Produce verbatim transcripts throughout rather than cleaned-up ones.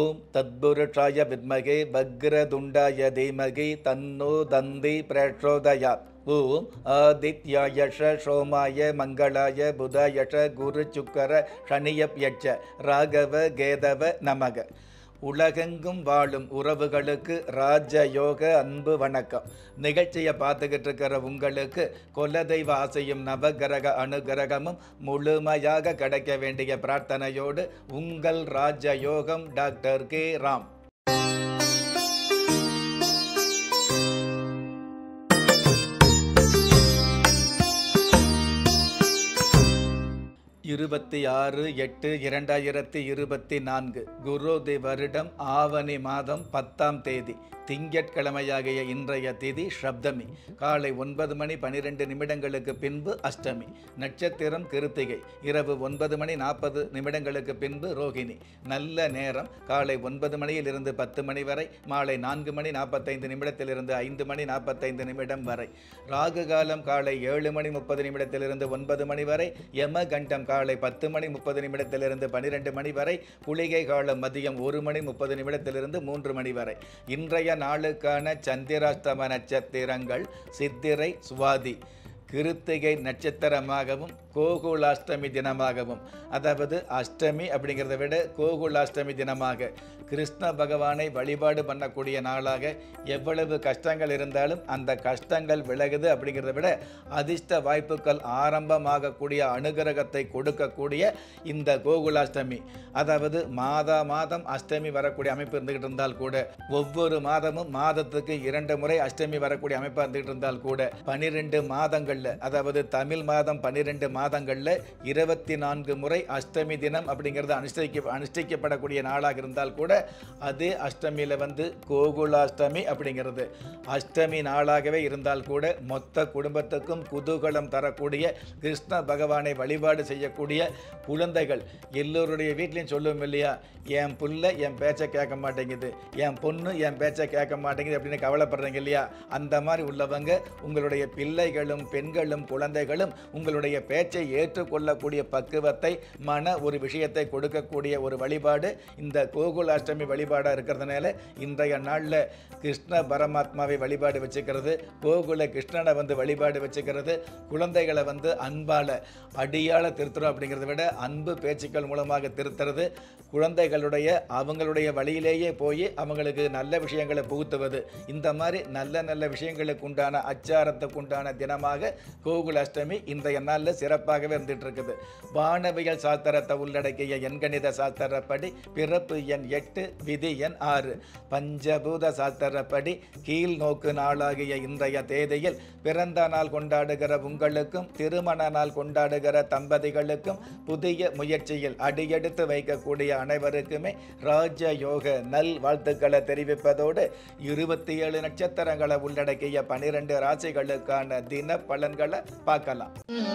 ஓம் தத்புருஷாய வித்மகே வக்ரதுண்டாய தீமகி தன்னோ தந்தி பிரச்சோதயாத். ஓம் ஆதித்யாயஷ சோமாய மங்களாய புதாயஷ குரு சுக்கர சனியப்யட்ச ராகவ கேதவ நமக. உலகெங்கும் வாழும் உறவுகளுக்கு ராஜயோக அன்பு வணக்கம். நிகழ்ச்சியை பார்த்துக்கிட்டு இருக்கிற உங்களுக்கு குலதெய்வ ஆசையும் நவகிரக அனுகிரகமும் முழுமையாக கிடைக்க வேண்டிய பிரார்த்தனையோடு உங்கள் ராஜயோகம் டாக்டர் கே ராம். இருபத்தி ஆறு எட்டு இரண்டாயிரத்தி இருபத்தி நான்கு குரோதி வருடம் ஆவணி மாதம் பத்தாம் தேதி திங்கட்கிழமையாகிய இன்றைய திதி சப்தமி. காலை ஒன்பது மணி பனிரெண்டு நிமிடங்களுக்கு பின்பு அஷ்டமி. நட்சத்திரம் கிருத்திகை. இரவு ஒன்பது மணி நாற்பது நிமிடங்களுக்கு பின்பு ரோகிணி. நல்ல நேரம் காலை ஒன்பது மணியிலிருந்து பத்து மணி வரை, மாலை நான்கு மணி நாற்பத்தைந்து நிமிடத்திலிருந்து ஐந்து மணி நாற்பத்தைந்து நிமிடம் வரை. ராகு காலம் காலை ஏழு மணி முப்பது நிமிடத்திலிருந்து ஒன்பது மணி வரை. யம கண்டம் காலை பத்து மணி முப்பது நிமிடத்திலிருந்து பனிரெண்டு மணி வரை. குளிகை காலம் மதியம் ஒரு மணி முப்பது நிமிடத்திலிருந்து மூன்று மணி வரை. இன்றைய நாளுக்கான சந்திராஷ்டம நட்சத்திரங்கள் சித்திரை, சுவாதி. கிருத்திகை நட்சத்திரமாகவும் கோகுலாஷ்டமி தினமாகவும், அதாவது அஷ்டமி அப்படிங்கிறத விட கோகுலாஷ்டமி தினமாக கிருஷ்ண பகவானை வழிபாடு பண்ணக்கூடிய நாளாக, எவ்வளவு கஷ்டங்கள் இருந்தாலும் அந்த கஷ்டங்கள் விலகுது அப்படிங்கிறத விட அதிர்ஷ்ட வாய்ப்புகள் ஆரம்பமாகக்கூடிய அனுகிரகத்தை கொடுக்கக்கூடிய இந்த கோகுலாஷ்டமி, அதாவது மாதா மாதம் அஷ்டமி வரக்கூடிய அமைப்பு இருந்துகிட்டு இருந்தால் கூட, ஒவ்வொரு மாதமும் மாதத்துக்கு இரண்டு முறை அஷ்டமி வரக்கூடிய அமைப்பு இருந்துகிட்டு இருந்தால் கூட, பனிரெண்டு மாதங்கள் அதாவது தமிழ் மாதம் பன்னிரண்டு மாதங்கள்ல இருபத்தி நான்கு முறை அஷ்டமி தினம் அப்படிங்கிறது அனுஷ்டிக்க அனுஷ்டிக்கப்படக்கூடிய நாளாக இருந்தால் கூட, அதே அஷ்டமியில வந்து கோகுலாஷ்டமி அப்படிங்கிறது அஷ்டமி நாளாகவே இருந்தால் கூட மொத்த குடும்பத்துக்கும் குதூகலம் தரக்கூடிய கிருஷ்ண பகவானை வழிபாடு செய்யக்கூடிய குழந்தைகள் எல்லோருடைய வீட்லையும் சொல்லுவோம் இல்லையா, என் புள்ள என் பேச்சை கேட்க மாட்டேங்குது, என் பொண்ணு என் பேச்சை கேட்க மாட்டேங்குது அப்படின்னு கவலைப்படுறீங்க இல்லையா, அந்த மாதிரி உள்ளவங்க உங்களுடைய பிள்ளைகளும் பெண்களும் குழந்தைகளும் உங்களுடைய பேச்சை ஏற்றுக்கொள்ளக்கூடிய பக்குவத்தை, மன ஒரு விஷயத்தை கொடுக்கக்கூடிய ஒரு வழிபாடு இந்த கோகுலாஷ்டமி வழிபாடாக இருக்கிறதுனால இன்றைய நாளில் கிருஷ்ண பரமாத்மாவை வழிபாடு வச்சுக்கிறது, கோகுல கிருஷ்ணனை வந்து வழிபாடு வச்சுக்கிறது, குழந்தைகளை வந்து அன்பால் அடியால் திருத்துறோம் அப்படிங்கிறத விட அன்பு பேச்சுக்கள் மூலமாக திருத்துறது, குழந்தைகளுடைய அவங்களுடைய வழியிலேயே போய் அவங்களுக்கு நல்ல விஷயங்களை புகுத்துவது, இந்த மாதிரி நல்ல நல்ல விஷயங்களுக்கு உண்டான அச்சாரத்துக்கு உண்டான தினமாக கோகுலாஷ்டமி இன்றைய நாளில் சிறப்பாகவே இருந்துட்டு இருக்குது. வானவியல் சாஸ்திரத்தை உள்ளடக்கிய எண்கணித சாஸ்திரப்படி பிறப்பு எண் எட்டு, விதி எண் ஆறு. பஞ்சபூத சாஸ்திரப்படி கீழ் நோக்கு நாளாகிய இன்றைய தேதியில் பிறந்த நாள் கொண்டாடுகிற உங்களுக்கும் திருமண நாள் கொண்டாடுகிற தம்பதிகளுக்கும் புதிய முயற்சியில் அடியெடுத்து வைக்கக்கூடிய அனைவருக்குமே ராஜயோக நல் வாழ்த்துக்களை தெரிவிப்பதோடு இருபத்தி ஏழு நட்சத்திரங்களை உள்ளடக்கிய பனிரெண்டு ராசிகளுக்கான தின பலன்களை பார்க்கலாம்.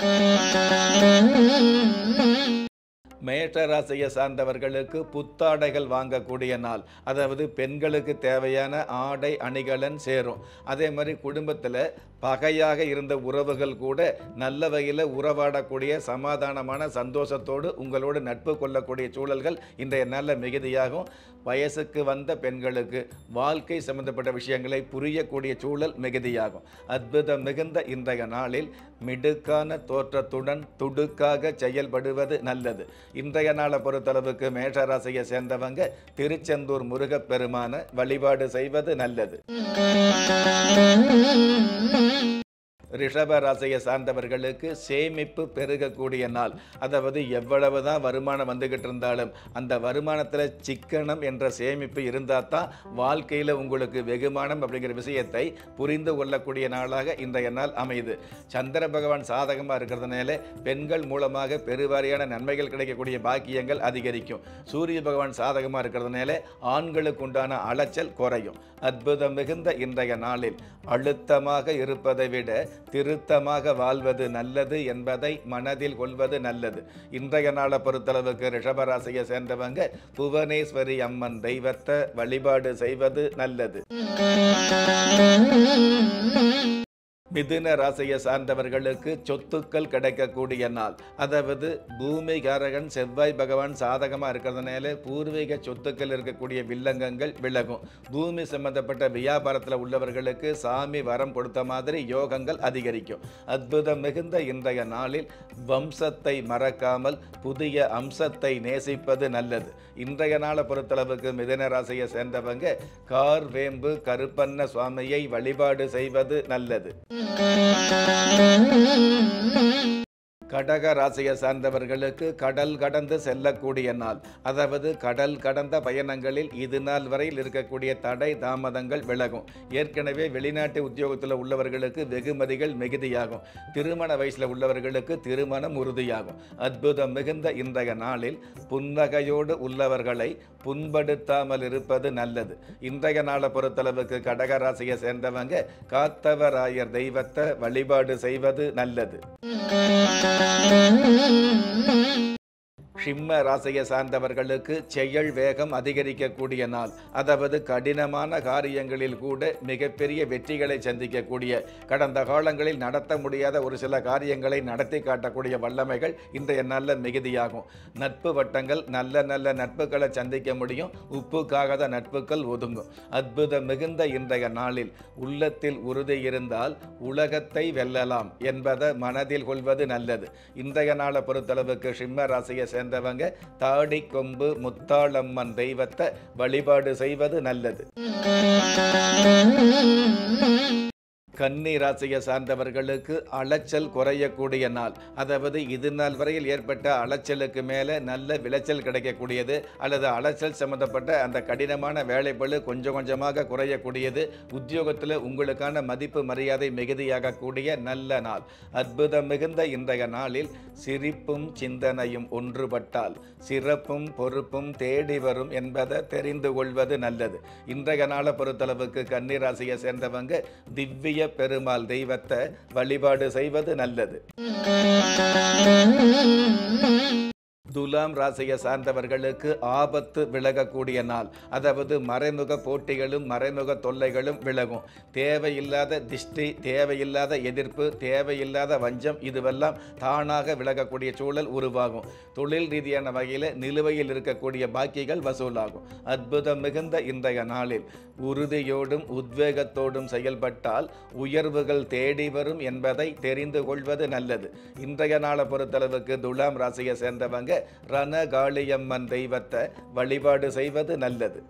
மேஷராசியை சார்ந்தவர்களுக்கு புத்தாடைகள் வாங்கக்கூடிய நாள், அதாவது பெண்களுக்கு தேவையான ஆடை அணிகலன் சேரும். அதே மாதிரி குடும்பத்தில் பகையாக இருந்த உறவுகள் கூட நல்ல வகையில் உறவாடக்கூடிய சமாதானமான சந்தோஷத்தோடு உங்களோடு நட்பு கொள்ளக்கூடிய சூழல்கள் இன்றைய நாளில் மிகுதியாகும். வயசுக்கு வந்த பெண்களுக்கு வாழ்க்கை சம்பந்தப்பட்ட விஷயங்களை புரியக்கூடிய சூழல் மிகுதியாகும். அற்புதம் மிகுந்த இன்றைய நாளில் மிடுக்கான தோற்றத்துடன் துடுக்காக செயல்படுவது நல்லது. இன்றைய நாளை பொறுத்தளவுக்கு மேஷராசியை சேர்ந்தவங்க திருச்செந்தூர் முருகப்பெருமான வழிபாடு செய்வது நல்லது. ரிஷப ராசியை சார்ந்தவர்களுக்கு சேமிப்பு பெருகக்கூடிய நாள், அதாவது எவ்வளவுதான் வருமானம் வந்துகிட்டு இருந்தாலும் அந்த வருமானத்தில் சிக்கனம் என்ற சேமிப்பு இருந்தால் தான் வாழ்க்கையில் உங்களுக்கு வெகுமானம் அப்படிங்கிற விஷயத்தை புரிந்து கொள்ளக்கூடிய நாளாக இன்றைய நாள் அமையுது. சந்திர பகவான் சாதகமாக இருக்கிறதுனால பெண்கள் மூலமாக பெருவாரியான நன்மைகள் கிடைக்கக்கூடிய பாக்கியங்கள் அதிகரிக்கும். சூரிய பகவான் சாதகமாக இருக்கிறதுனால ஆண்களுக்கு உண்டான அலைச்சல் குறையும். அற்புதம் மிகுந்த இன்றைய நாளில் அழுத்தமாக இருப்பதை விட திருத்தமாக வாழ்வது நல்லது என்பதை மனதில் கொள்வது நல்லது. இன்றைய நாளை பொறுத்தளவுக்கு ரிஷபராசியை சேர்ந்தவங்க புவனேஸ்வரி அம்மன் தெய்வத்தை வழிபாடு செய்வது நல்லது. மிதுன ராசியை சார்ந்தவர்களுக்கு சொத்துக்கள் கிடைக்கக்கூடிய நாள். அதாவது பூமிகாரகன் செவ்வாய் பகவான் சாதகமாக இருக்கிறதுனால பூர்வீக சொத்துக்கள் இருக்கக்கூடிய வில்லங்கங்கள் விலகும். பூமி சம்பந்தப்பட்ட வியாபாரத்தில் உள்ளவர்களுக்கு சாமி வரம் கொடுத்த மாதிரி யோகங்கள் அதிகரிக்கும். அற்புதம் மிகுந்த இன்றைய நாளில் வம்சத்தை மறக்காமல் புதிய அம்சத்தை நேசிப்பது நல்லது. இன்றைய நாளை பொறுத்தளவுக்கு மிதுன ராசியை சேர்ந்தவங்க கார் வேம்பு கருப்பண்ண சுவாமியை வழிபாடு செய்வது நல்லது. கடக ராசியை சார்ந்தவர்களுக்கு கடல் கடந்து செல்லக்கூடிய நாள். அதாவது கடல் கடந்த பயணங்களில் இது நாள் வரையில் இருக்கக்கூடிய தடை தாமதங்கள் விலகும். ஏற்கனவே வெளிநாட்டு உத்தியோகத்தில் உள்ளவர்களுக்கு வெகுமதிகள் மிகுதியாகும். திருமண வயசில் உள்ளவர்களுக்கு திருமணம் உறுதியாகும். அற்புதம் மிகுந்த இன்றைய நாளில் புன்னகையோடு உள்ளவர்களை புண்படுத்தாமல் இருப்பது நல்லது. இன்றைய நாளை பொறுத்தளவுக்கு கடக ராசியை சேர்ந்தவங்க காத்தவராயர் தெய்வத்தை வழிபாடு செய்வது நல்லது. சிம்ம ராசியை சார்ந்தவர்களுக்கு செயல் வேகம் அதிகரிக்கக்கூடிய நாள். அதாவது கடினமான காரியங்களில் கூட மிகப்பெரிய வெற்றிகளை சந்திக்கக்கூடிய, கடந்த காலங்களில் நடத்த முடியாத ஒரு சில காரியங்களை நடத்தி காட்டக்கூடிய வல்லமைகள் இன்றைய நாளில் மிகுதியாகும். நட்பு வட்டங்கள் நல்ல நல்ல நட்புகளை சந்திக்க முடியும். உப்புக்காகாத நட்புகள் ஒதுங்கும். அற்புதம் மிகுந்த இன்றைய நாளில் உள்ளத்தில் உறுதி இருந்தால் உலகத்தை வெல்லலாம் என்பதை மனதில் கொள்வது நல்லது. இன்றைய நாளை பொறுத்தளவுக்கு சிம்ம ராசியை சேர்ந்த தாடி கொம்பு முத்தாளம்மன் தெய்வத்தை வழிபாடு செய்வது நல்லது. கன்னி ராசியை சார்ந்தவர்களுக்கு அலைச்சல் குறையக்கூடிய நாள். அதாவது இது நாள் வரையில் ஏற்பட்ட அலைச்சலுக்கு மேலே நல்ல விளைச்சல் கிடைக்கக்கூடியது, அல்லது அலைச்சல் சம்பந்தப்பட்ட அந்த கடினமான வேலைப்பளு கொஞ்சம் கொஞ்சமாக குறையக்கூடியது. உத்தியோகத்தில் உங்களுக்கான மதிப்பு மரியாதை மிகுதியாகக்கூடிய நல்ல நாள். அற்புதம் மிகுந்த இன்றைய நாளில் சிரிப்பும் சிந்தனையும் ஒன்றுபட்டால் சிறப்பும் பொறுப்பும் தேடி வரும் என்பதை தெரிந்து கொள்வது நல்லது. இன்றைய நாளை பொறுத்தளவுக்கு கன்னி ராசியை சேர்ந்தவங்க திவ்ய பெருமாள் தெய்வத்தை வழிபாடு செய்வது நல்லது. துலாம் ராசியை சார்ந்தவர்களுக்கு ஆபத்து விலகக்கூடிய நாள். அதாவது மறைமுக போட்டிகளும் மறைமுக தொல்லைகளும் விலகும். தேவையில்லாத திஷ்டி, தேவையில்லாத எதிர்ப்பு, தேவையில்லாத வஞ்சம் இதுவெல்லாம் தானாக விலகக்கூடிய சூழல் உருவாகும். தொழில் ரீதியான வகையில் நிலுவையில் இருக்கக்கூடிய பாக்கிகள் வசூலாகும். அற்புதம் மிகுந்த இன்றைய நாளில் உறுதியோடும் உத்வேகத்தோடும் செயல்பட்டால் உயர்வுகள் தேடி வரும் என்பதை தெரிந்து கொள்வது நல்லது. இன்றைய நாளை பொறுத்தளவுக்கு துலாம் ராசியை சேர்ந்தவங்க ரணகாளியம்மன் தெய்வத்தை வழிபாடு செய்வது நல்லது.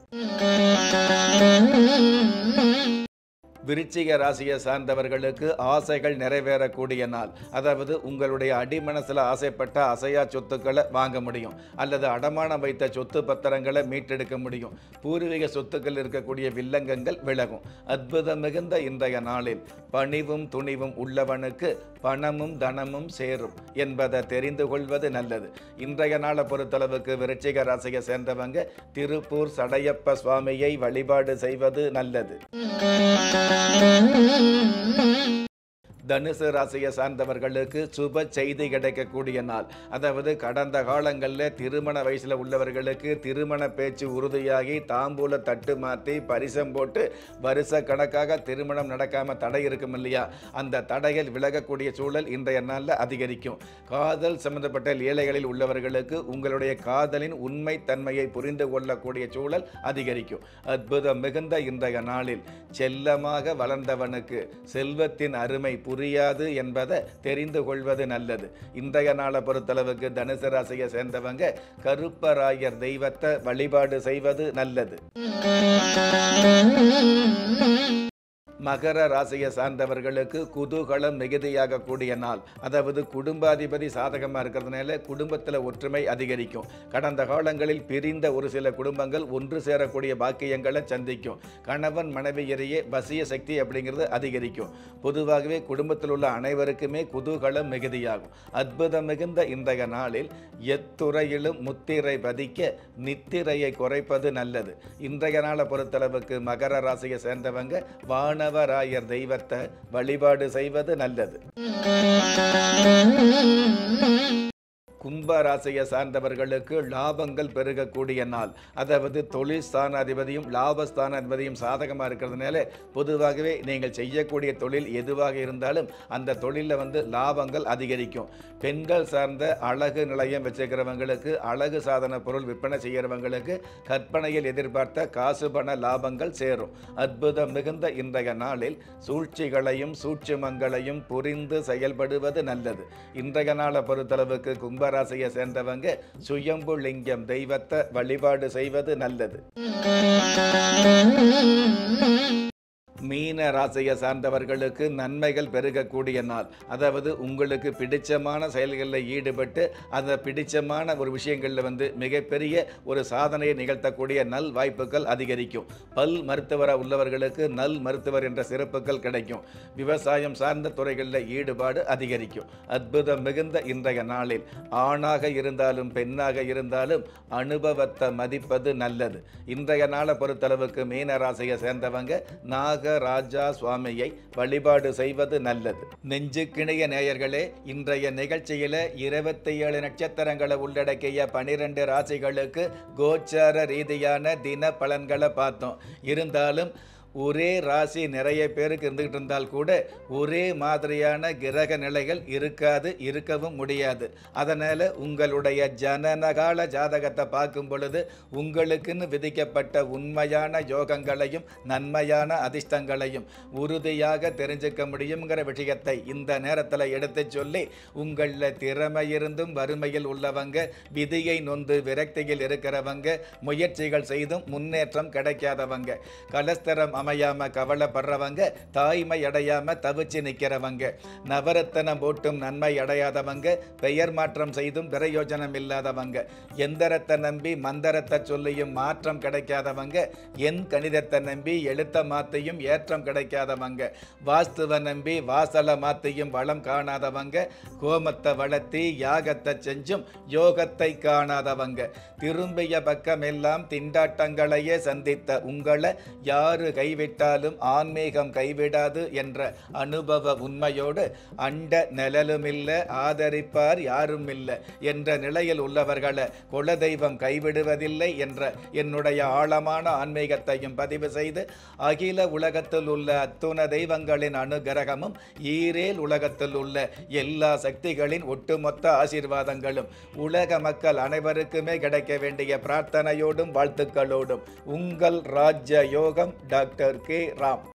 விருச்சிக ராசியை சார்ந்தவர்களுக்கு ஆசைகள் நிறைவேறக்கூடிய நாள். அதாவது உங்களுடைய அடிமனசில் ஆசைப்பட்ட அசையா சொத்துக்களை வாங்க முடியும், அல்லது அடமானம் வைத்த சொத்து பத்திரங்களை மீட்டெடுக்க முடியும். பூர்வீக சொத்துக்கள் இருக்கக்கூடிய வில்லங்கங்கள் விலகும். அற்புதம் மிகுந்த இன்றைய நாளில் பணிவும் துணிவும் உள்ளவனுக்கு பணமும் தனமும் சேரும் என்பதை தெரிந்து கொள்வது நல்லது. இன்றைய நாளை பொறுத்தளவுக்கு விருச்சிக ராசியை சேர்ந்தவங்க திருப்பூர் சடையப்ப சுவாமியை வழிபாடு செய்வது நல்லது. தனுசு ராசியை சார்ந்தவர்களுக்கு சுப செய்தி கிடைக்கக்கூடிய நாள். அதாவது கடந்த காலங்களில் திருமண வயசில் உள்ளவர்களுக்கு திருமண பேச்சு உறுதியாகி தாம்பூல தட்டு மாற்றி பரிசம் போட்டு வருஷ கணக்காக திருமணம் நடக்காமல் தடை இருக்கும் இல்லையா, அந்த தடைகள் விலகக்கூடிய சூழல் இன்றைய நாளில் அதிகரிக்கும். காதல் சம்பந்தப்பட்ட லீலைகளில் உள்ளவர்களுக்கு உங்களுடைய காதலின் உண்மை தன்மையை புரிந்து கொள்ளக்கூடிய சூழல் அதிகரிக்கும். அற்புதம் மிகுந்த இன்றைய நாளில் செல்லமாக வளர்ந்தவனுக்கு செல்வத்தின் அருமை புரியாது என்பதை தெரிந்து கொள்வது நல்லது. இன்றைய நாளை பொறுத்தளவுக்கு தனுசு ராசியை சேர்ந்தவங்க கருப்பராயர் தெய்வத்தை வழிபாடு செய்வது நல்லது. மகர ராசியை சார்ந்தவர்களுக்கு குதூகலம் மிகுதியாக கூடிய நாள். அதாவது குடும்பாதிபதி சாதகமாக இருக்கிறதுனால குடும்பத்தில் ஒற்றுமை அதிகரிக்கும். கடந்த காலங்களில் பிரிந்த ஒரு சில குடும்பங்கள் ஒன்று சேரக்கூடிய பாக்கியங்களை சந்திக்கும். கணவன் மனைவியரையே வசிய சக்தி அப்படிங்கிறது அதிகரிக்கும். பொதுவாகவே குடும்பத்தில் உள்ள அனைவருக்குமே குதூகலம் மிகுதியாகும். அற்புதம் மிகுந்த இன்றைய நாளில் எத்துறையிலும் முத்திரை பதிக்க நித்திரையை குறைப்பது நல்லது. இன்றைய நாளை பொறுத்தளவுக்கு மகர ராசியை சேர்ந்தவங்க வான ராயர் தெய்வத்தை வழிபாடு செய்வது நல்லது. கும்ப ராசியை சார்ந்தவர்களுக்கு லாபங்கள் பெருகக்கூடிய நாள். அதாவது தொழில் ஸ்தானாதிபதியும் லாபஸ்தானாதிபதியும் சாதகமாக இருக்கிறதுனால பொதுவாகவே நீங்கள் செய்யக்கூடிய தொழில் எதுவாக இருந்தாலும் அந்த தொழிலில் வந்து லாபங்கள் அதிகரிக்கும். பெண்கள் சார்ந்த அழகு நிலையம் வச்சுக்கிறவங்களுக்கு, அழகு சாதன பொருள் விற்பனை செய்கிறவங்களுக்கு கற்பனையில் எதிர்பார்த்த காசு பண லாபங்கள் சேரும். அற்புதம் மிகுந்த இன்றைய நாளில் சூழ்ச்சிகளையும் சூட்சுமங்களையும் புரிந்து செயல்படுவது நல்லது. இன்றைய நாளை பொறுத்தளவுக்கு கும்பராசியை சேர்ந்தவங்க சுயம்பு லிங்கம் தெய்வத்தை வழிபாடு செய்வது நல்லது. மீன ராசியை சார்ந்தவர்களுக்கு நன்மைகள் பெருகக்கூடிய நாள். அதாவது உங்களுக்கு பிடிச்சமான செயல்களில் ஈடுபட்டு அந்த பிடிச்சமான ஒரு விஷயங்களில் வந்து மிகப்பெரிய ஒரு சாதனையை நிகழ்த்தக்கூடிய நல் வாய்ப்புகள் அதிகரிக்கும். பல் மருத்துவராக உள்ளவர்களுக்கு நல் மருத்துவர் என்ற சிறப்புகள் கிடைக்கும். விவசாயம் சார்ந்த துறைகளில் ஈடுபாடு அதிகரிக்கும். அற்புதம் மிகுந்த இன்றைய நாளில் ஆணாக இருந்தாலும் பெண்ணாக இருந்தாலும் அனுபவத்தை மதிப்பது நல்லது. இன்றைய நாளை பொறுத்தளவுக்கு மீன ராசியை சேர்ந்தவங்க நாக ராஜா சுவாமியை வழிபாடு செய்வது நல்லது. நெஞ்சுக்கிணைய நேயர்களே, இன்றைய நிகழ்ச்சியில இருபத்தி ஏழு நட்சத்திரங்களை உள்ளடக்கிய பனிரெண்டு ராசிகளுக்கு கோச்சார ரீதியான தின பலன்களை பார்த்தோம். இருந்தாலும் ஒரே ராசி நிறைய பேருக்கு இருந்துகிட்டு இருந்தால் கூட ஒரே மாதிரியான கிரக நிலைகள் இருக்காது, இருக்கவும் முடியாது. அதனால் உங்களுடைய ஜனனகால ஜாதகத்தை பார்க்கும் பொழுது உங்களுக்குன்னு விதிக்கப்பட்ட உண்மையான யோகங்களையும் நன்மையான அதிர்ஷ்டங்களையும் உறுதியாக தெரிஞ்சுக்க முடியுங்கிற விஷயத்தை இந்த நேரத்தில் எடுத்து சொல்லி, உங்களில் திறமை இருந்தும் வறுமையில் உள்ளவங்க, விதியை நொந்து விரக்தியில் இருக்கிறவங்க, முயற்சிகள் செய்தும் முன்னேற்றம் கிடைக்காதவங்க, கலஸ்தரம் அமையாம கவலைப்படுறவங்க, தாய்மை அடையாம தவிச்சு நிற்கிறவங்க, நவரத்தனம் போட்டும் நன்மை அடையாதவங்க, பெயர் மாற்றம் செய்தும் பிரயோஜனம் இல்லாதவங்க, எந்திரத்தை நம்பி மந்திரத்தை சொல்லியும் மாற்றம் கிடைக்காதவங்க, என் கணிதத்தை நம்பி எழுத்த மாத்தியும் ஏற்றம் கிடைக்காதவங்க, வாஸ்துவை நம்பி வாசலை மாத்தியும் வளம் காணாதவங்க, கோமத்தை வளர்த்தி யாகத்தை செஞ்சும் யோகத்தை காணாதவங்க, திரும்பிய பக்கமெல்லாம் திண்டாட்டங்களையே சந்தித்த உங்களை யாரு கைவிட்டாலும் ஆன்மீகம் கைவிடாது என்ற அனுபவ உண்மையோடு அண்ட நிழலுமில்லை, ஆதரிப்பார் யாரும் இல்லை என்ற நிலையில் உள்ளவர்களை குலதெய்வம் கைவிடுவதில்லை என்ற என்னுடைய ஆழமான ஆன்மீகத்தையும் பதிவு செய்து, அகில உலகத்தில் உள்ள அத்துண தெய்வங்களின் அனுகிரகமும் ஈரேல் உலகத்தில் உள்ள எல்லா சக்திகளின் ஒட்டுமொத்த ஆசீர்வாதங்களும் உலக மக்கள் அனைவருக்குமே கிடைக்க வேண்டிய பிரார்த்தனையோடும் வாழ்த்துக்களோடும் உங்கள் ராஜ்ய யோகம் டாக்டர் கே ராம்.